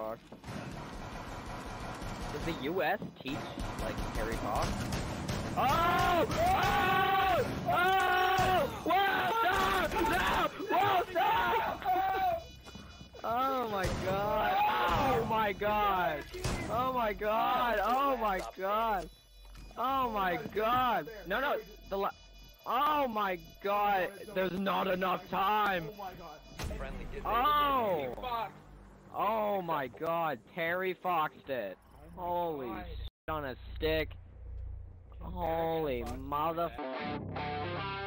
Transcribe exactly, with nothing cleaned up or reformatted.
Fox. Does the U S teach, like, Terry Fox? Oh! Oh! Oh! Whoa! Stop! No! Whoa! Stop! Oh my god! Oh my god! Oh my god! Oh my god! Oh my god! No, no! The la- Oh my god! There's not enough time! Oh my god. Oh! Oh my god, Terry Foxed it. Holy shit on a stick. Holy mother...